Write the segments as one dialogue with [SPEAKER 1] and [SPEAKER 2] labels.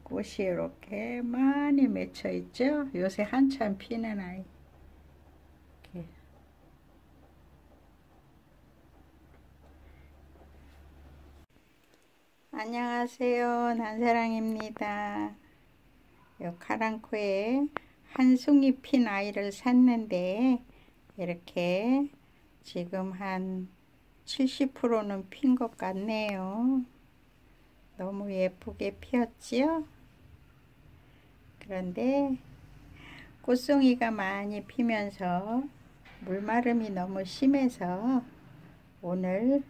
[SPEAKER 1] 꽃이 이렇게 많이 맺혀 있죠. 요새 한참 피는 아이. 이렇게. 안녕하세요, 난사랑입니다. 요 카랑코에 한 송이 핀 아이를 샀는데 이렇게 지금 한 70%는 핀 것 같네요. 너무 예쁘게 피었지요? 그런데 꽃송이가 많이 피면서 물마름이 너무 심해서 오늘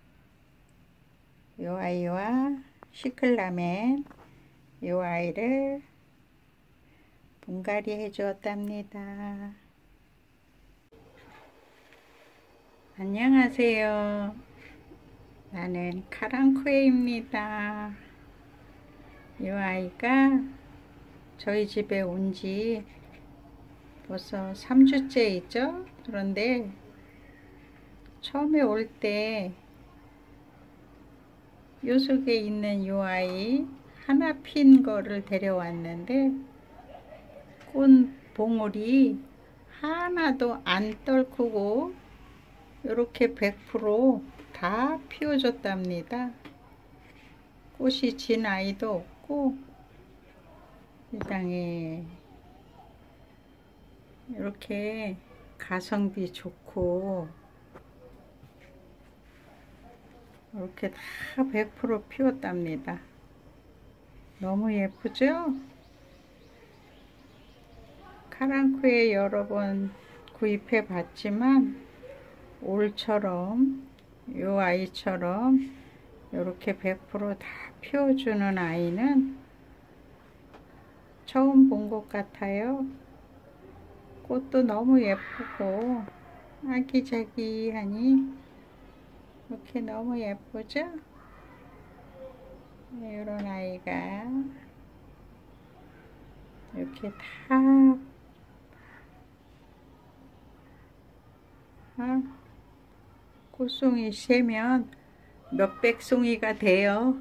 [SPEAKER 1] 요 아이와 시클라멘 요 아이를 분갈이 해 주었답니다. 안녕하세요. 나는 카랑코에입니다. 요 아이가 저희 집에 온 지 벌써 3주째 있죠? 그런데 처음에 올 때 요 속에 있는 요 아이 하나 핀 거를 데려왔는데 꽃 봉오리 하나도 안 떨구고 이렇게 100% 다 피워줬답니다. 꽃이 진 아이도 없고 세상에 이렇게 가성비 좋고 이렇게 다 100% 피웠답니다. 너무 예쁘죠? 카랑코에 여러 번 구입해 봤지만 올처럼 요 아이처럼 이렇게 100% 다 피워주는 아이는 처음 본 것 같아요. 꽃도 너무 예쁘고 아기자기하니 이렇게 너무 예쁘죠? 이런 아이가 이렇게 다 꽃송이 세면 몇백 송이가 돼요.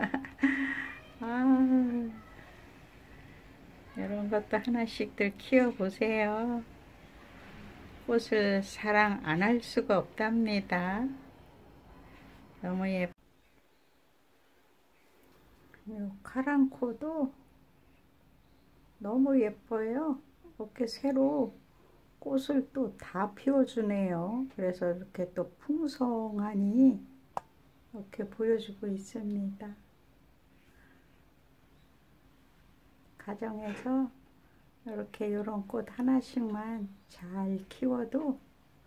[SPEAKER 1] 이런 것도 하나씩들 키워보세요. 꽃을 사랑 안 할 수가 없답니다. 너무 예뻐요. 카랑코도 너무 예뻐요. 이렇게 새로 꽃을 또 다 피워주네요. 그래서 이렇게 또 풍성하니 이렇게 보여주고 있습니다. 가정에서 이렇게 이런 꽃 하나씩만 잘 키워도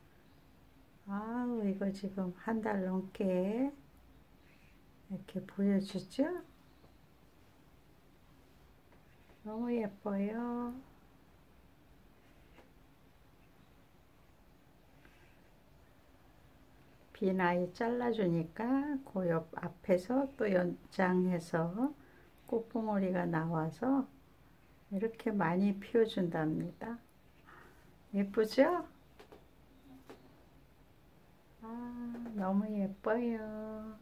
[SPEAKER 1] 아우 이거 지금 한 달 넘게 이렇게 보여주죠. 너무 예뻐요. 빈 아이 잘라주니까 그 옆 앞에서 또 연장해서 꽃봉오리가 나와서 이렇게 많이 피워준답니다. 예쁘죠? 너무 예뻐요.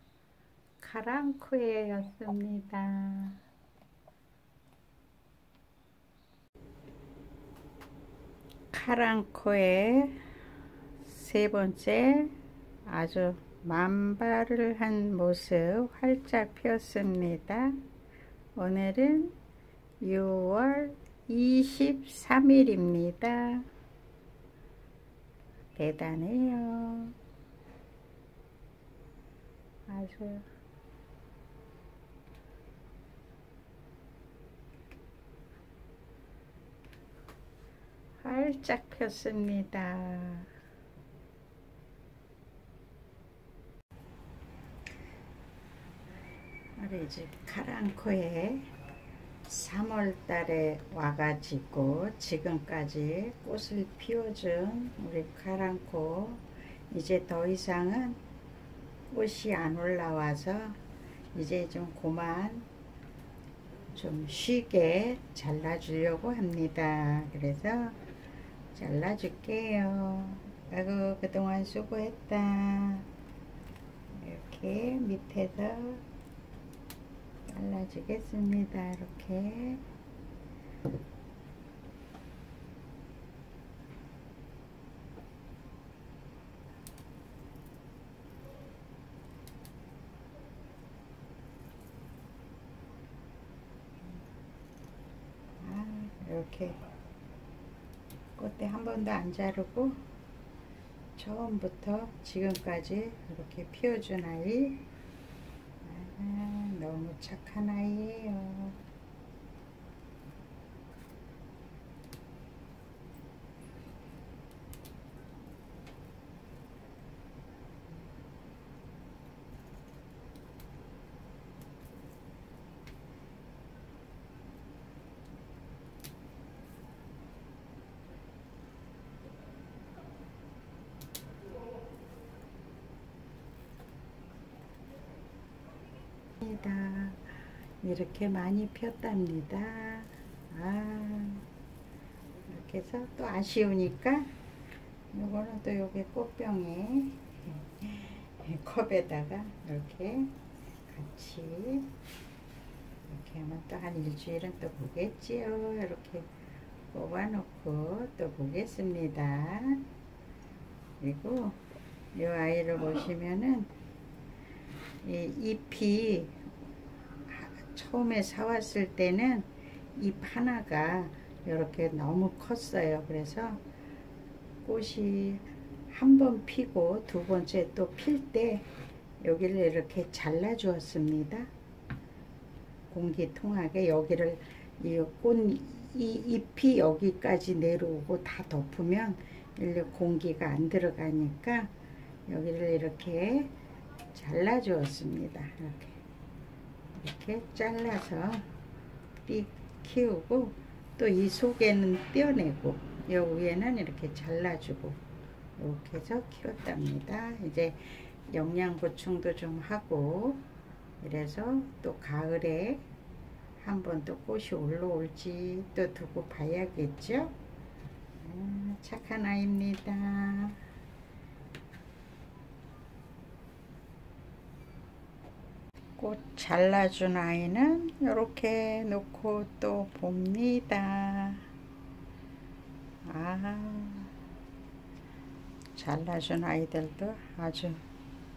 [SPEAKER 1] 카랑코에였습니다. 카랑코에 세 번째 아주 만발을 한 모습 활짝 피었습니다. 오늘은 6월 23일입니다. 대단해요. 아주 활짝 폈습니다. 우리 집 카랑코에 3월 달에 와가지고 지금까지 꽃을 피워준 우리 카랑코, 이제 더 이상은 꽃이 안 올라와서 이제 좀 그만 좀 쉬게 잘라주려고 합니다. 그래서 잘라줄게요. 아이고 그동안 수고했다. 이렇게 밑에서 잘라주겠습니다. 이렇게. 이렇게 꽃대 한 번도 안 자르고 처음부터 지금까지 이렇게 피워준 아이. 너무 착한 아이예요. 이렇게 많이 폈답니다. 이렇게 해서 또 아쉬우니까 요거는 또 요게 꽃병에 컵에다가 이렇게 같이 이렇게 하면 또 한 일주일은 또 보겠지요. 이렇게 뽑아 놓고 또 보겠습니다. 그리고 이 아이를 보시면은 이 잎이 처음에 사왔을 때는 잎 하나가 이렇게 너무 컸어요. 그래서 꽃이 한 번 피고 두 번째 또 필 때 여기를 이렇게 잘라 주었습니다. 공기 통하게 여기를 이 잎이 여기까지 내려오고 다 덮으면 공기가 안 들어가니까 여기를 이렇게 잘라 주었습니다. 이렇게 잘라서 키우고 또 이 속에는 떼어내고 이 위에는 이렇게 잘라주고 이렇게 해서 키웠답니다. 이제 영양 보충도 좀 하고 이래서 또 가을에 한번 또 꽃이 올라올지 또 두고 봐야겠죠. 착한 아이입니다. 꽃 잘라준 아이는 이렇게 놓고 또 봅니다. 잘라준 아이들도 아주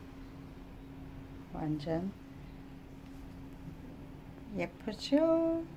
[SPEAKER 1] 완전 예쁘죠?